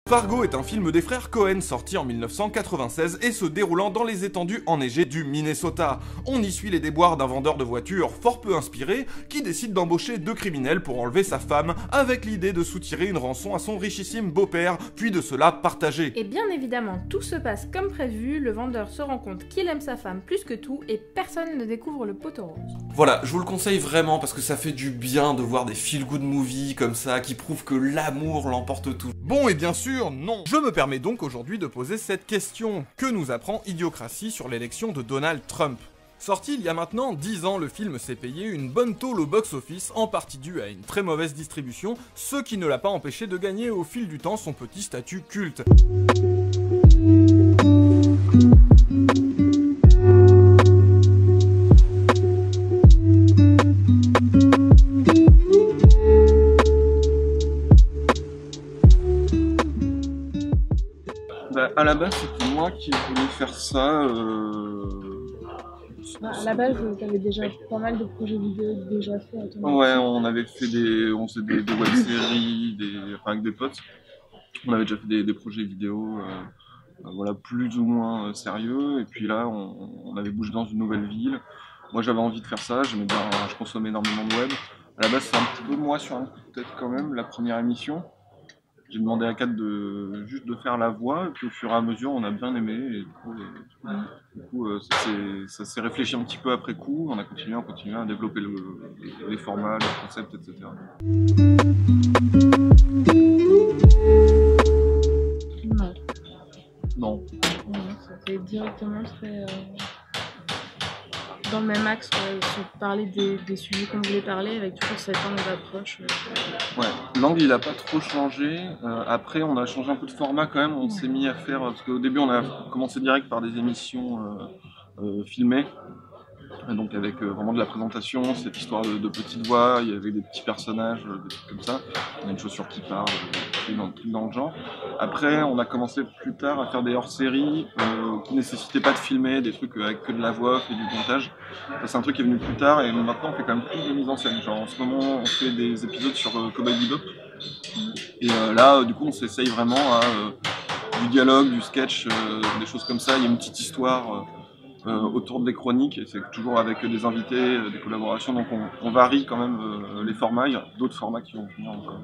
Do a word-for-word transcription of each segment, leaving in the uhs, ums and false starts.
Fargo est un film des frères Coen sorti en mille neuf cent quatre-vingt-seize et se déroulant dans les étendues enneigées du Minnesota. On y suit les déboires d'un vendeur de voitures fort peu inspiré qui décide d'embaucher deux criminels pour enlever sa femme avec l'idée de soutirer une rançon à son richissime beau-père puis de se la partager. Et bien évidemment, tout se passe comme prévu, le vendeur se rend compte qu'il aime sa femme plus que tout et personne ne découvre le poteau rose. Voilà, je vous le conseille vraiment parce que ça fait du bien de voir des feel-good movies comme ça qui prouvent que l'amour l'emporte tout. Bon et bien sûr, non. Je me permets donc aujourd'hui de poser cette question. Que nous apprend Idiocratie sur l'élection de Donald Trump? Sorti il y a maintenant dix ans, le film s'est payé une bonne tôle au box-office, en partie due à une très mauvaise distribution, ce qui ne l'a pas empêché de gagner au fil du temps son petit statut culte. Bah, à la base, c'était moi qui voulais faire ça. Euh... Bah, à la base, t'avais déjà pas mal de projets vidéo déjà faits à ton Ouais, on avait fait des, on faisait des, des web-séries, des... Enfin, avec des potes. On avait déjà fait des, des projets vidéo, euh, voilà, plus ou moins euh, sérieux. Et puis là, on, on avait bougé dans une nouvelle ville. Moi, j'avais envie de faire ça. J'aimais bien, je consommais énormément de web. À la base, c'est un petit peu moi sur un coup de tête quand même, la première émission. J'ai demandé à Kat de juste de faire la voix, et puis au fur et à mesure, on a bien aimé. Et du coup, euh, du coup euh, ça s'est réfléchi un petit peu après coup. On a continué, on continue à développer le, les formats, les concepts, et cetera. Non. Non. Non, c'était directement très... Euh... dans le même axe, ouais, se parler des, des sujets qu'on voulait parler avec toujours cette angle d'approche. Euh... Ouais, l'angle il a pas trop changé. Euh, après, on a changé un peu de format quand même. On ouais. s'est mis à faire, parce qu'au début, on a commencé direct par des émissions euh, euh, filmées. Donc avec euh, vraiment de la présentation, cette histoire de, de petites voix, il y avait des petits personnages, euh, des trucs comme ça. On a une chaussure qui parle, euh, dans, dans le genre. Après, on a commencé plus tard à faire des hors-séries euh, qui nécessitaient pas de filmer, des trucs avec que de la voix et du montage. Ça, c'est un truc qui est venu plus tard et maintenant on fait quand même plus de mise en scène. Genre en ce moment, on fait des épisodes sur euh, Cowboy Bebop. Et euh, là, euh, du coup, on s'essaye vraiment à euh, du dialogue, du sketch, euh, des choses comme ça. Il y a une petite histoire. Euh, Euh, autour des chroniques, et c'est toujours avec des invités, euh, des collaborations, donc on, on varie quand même euh, les formats, il y a d'autres formats qui vont venir encore.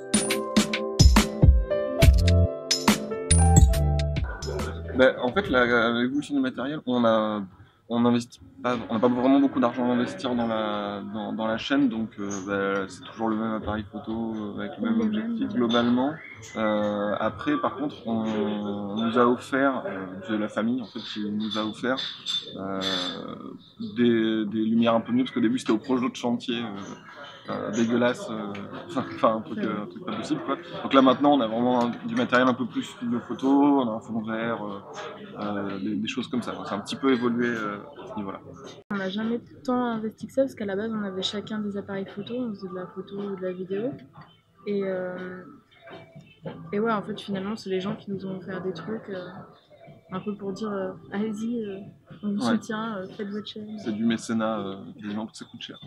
Ben, en fait, l'évolution du matériel, on a, on investit pas, on n'a pas vraiment beaucoup d'argent à investir dans la, dans, dans la chaîne, donc euh, ben, c'est toujours le même appareil photo avec le même objectif globalement. Euh, après, par contre, on, on nous a offert, euh, de la famille en fait, qui nous a offert euh, des, des lumières un peu mieux, parce qu'au début c'était au projet de chantier. Euh, Euh, dégueulasse, euh, enfin un truc, euh, un truc pas possible quoi. Donc là maintenant on a vraiment un, du matériel un peu plus studio photo, on a un fond vert, euh, euh, des, des choses comme ça. C'est un petit peu évolué euh, à ce niveau-là. On n'a jamais tant investi que ça parce qu'à la base on avait chacun des appareils photo, on faisait de la photo ou de la vidéo. Et, euh, et ouais en fait finalement c'est les gens qui nous ont offert des trucs euh, un peu pour dire euh, allez-y, euh, on vous ouais. soutient, euh, faites votre chaîne. C'est du mécénat, euh, évidemment que ça coûte cher.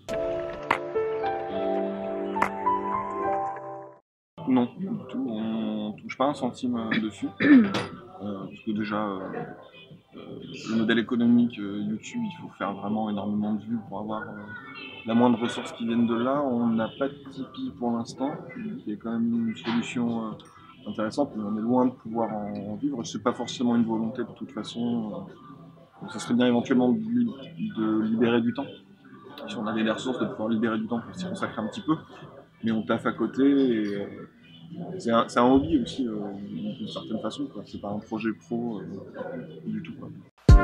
Non, du tout. On touche pas un centime dessus. Euh, parce que déjà, euh, euh, le modèle économique euh, YouTube, il faut faire vraiment énormément de vues pour avoir euh, la moindre ressource qui vienne de là. On n'a pas de Tipeee pour l'instant, qui est quand même une solution euh, intéressante, mais on est loin de pouvoir en, en vivre. C'est pas forcément une volonté de toute façon. Euh, ça serait bien éventuellement de, de libérer du temps. Si on avait les ressources, de pouvoir libérer du temps pour s'y consacrer un petit peu. Mais on taffe à côté et euh, c'est un, un hobby aussi euh, d'une certaine façon, quoi. C'est pas un projet pro euh, du tout, quoi.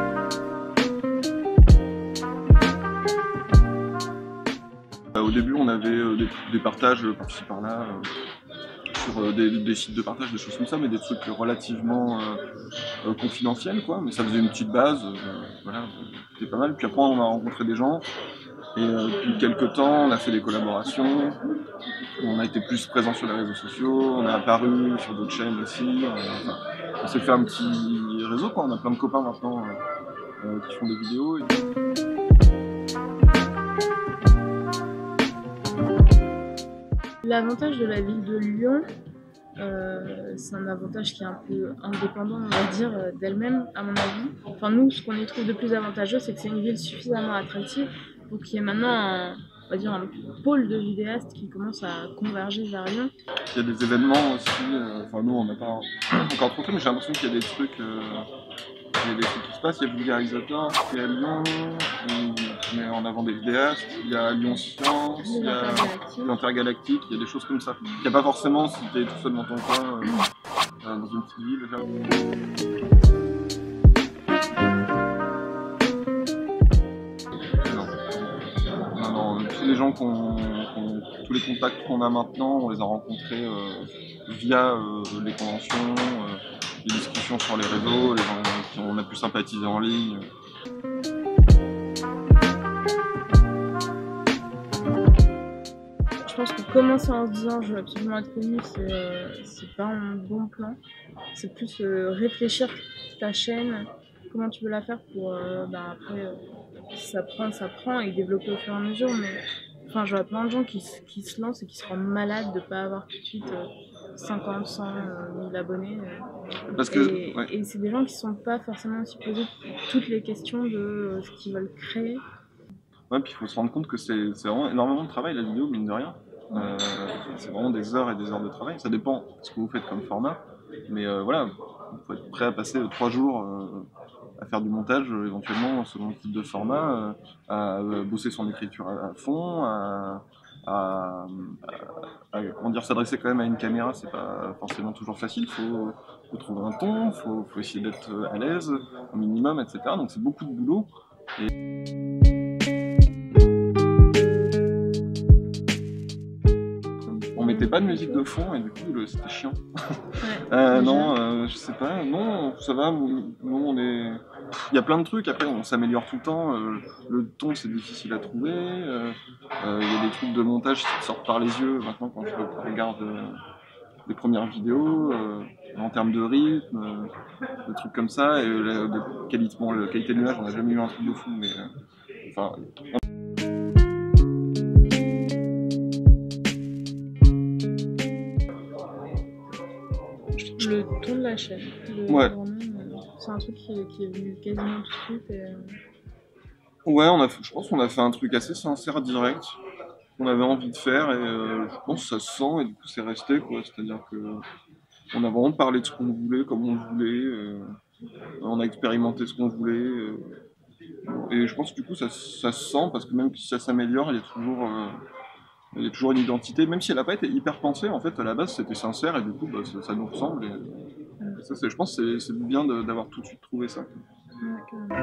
Euh, au début on avait euh, des, des partages par-ci par-là euh, sur euh, des, des sites de partage, des choses comme ça, mais des trucs relativement euh, euh, confidentiels quoi. Mais ça faisait une petite base, euh, voilà, c'était pas mal. Puis après on a rencontré des gens. Et euh, depuis quelques temps, on a fait des collaborations, on a été plus présent sur les réseaux sociaux, on est apparu sur d'autres chaînes aussi. On, enfin, on s'est fait un petit réseau, quoi. On a plein de copains maintenant euh, euh, qui font des vidéos. Et... L'avantage de la ville de Lyon, euh, c'est un avantage qui est un peu indépendant, on va dire, euh, d'elle-même, à mon avis. Enfin, nous, ce qu'on y trouve de plus avantageux, c'est que c'est une ville suffisamment attractive pour qu'il y ait maintenant un, on va dire, un pôle de vidéastes qui commence à converger vers Lyon. Il y a des événements aussi, euh, enfin nous on n'a pas encore trop fait, mais j'ai l'impression qu'il y a des trucs, euh, il y a des trucs qui se passent. Il y a Vulgarisateur qui est à Lyon, qui met en avant des vidéastes, il y a Lyon Science, il y a l'Intergalactique, il y a des choses comme ça. Il n'y a pas forcément si tu es tout seul dans ton coin, euh, dans une petite ville. Déjà. Non, non, non, tous les gens qu'on, qu'on, tous les contacts qu'on a maintenant, on les a rencontrés euh, via euh, les conventions, euh, les discussions sur les réseaux, les gens qui on a pu sympathiser en ligne. Je pense que commencer en se disant je veux absolument être connu, c'est, euh, c'est pas un bon plan. C'est plus euh, réfléchir ta chaîne, comment tu veux la faire pour euh, bah, après euh, si ça prend, ça prend et développer au fur et à mesure. Mais enfin, je vois plein de gens qui, qui se lancent et qui se rendent malades de pas avoir tout de suite euh, cinquante, cent mille abonnés. Euh. Parce que, et, ouais. et c'est des gens qui sont pas forcément aussi posés toutes les questions de euh, ce qu'ils veulent créer. Ouais, puis il faut se rendre compte que c'est, c'est vraiment énormément de travail la vidéo, mine de rien. Euh, c'est vraiment des heures et des heures de travail. Ça dépend de ce que vous faites comme format. Mais euh, voilà, il faut être prêt à passer euh, trois jours euh, à faire du montage, euh, éventuellement selon le type de format, euh, à euh, bosser son écriture à, à fond, à, à, à, à comment dire, s'adresser quand même à une caméra, c'est pas forcément toujours facile. Il faut, faut trouver un ton, il faut, faut essayer d'être à l'aise au minimum, et cetera. Donc c'est beaucoup de boulot. Et... On mettait pas de musique de fond et du coup le, c'était chiant. Ouais, euh, non, euh, je sais pas, non, ça va, nous on est... Il y a plein de trucs, après on s'améliore tout le temps, euh, le ton c'est difficile à trouver, euh, euh, il y a des trucs de montage qui te sortent par les yeux maintenant quand je regarde euh, les premières vidéos, euh, en termes de rythme, euh, des trucs comme ça, et euh, de qualité, bon, la qualité de l'image on n'a jamais eu un truc de fou, mais euh, enfin... On... Le ton de la chaîne. Le, ouais. Vraiment, euh, c'est un truc qui, qui est venu quasiment tout de suite. Et, euh... Ouais, on a, je pense qu'on a fait un truc assez sincère, direct, qu'on avait envie de faire, et euh, je pense que ça se sent, et du coup c'est resté, quoi. C'est-à-dire que on a vraiment parlé de ce qu'on voulait, comme on voulait, euh, on a expérimenté ce qu'on voulait, euh, et je pense que du coup ça, ça se sent, parce que même si ça s'améliore, il y a toujours... Euh, il y a toujours une identité, même si elle n'a pas été hyper pensée, en fait, à la base, c'était sincère, et du coup, bah, ça, ça nous ressemble. Et, et ça, c'est, je pense que c'est, c'est bien de, d'avoir tout de suite trouvé ça. Ouais,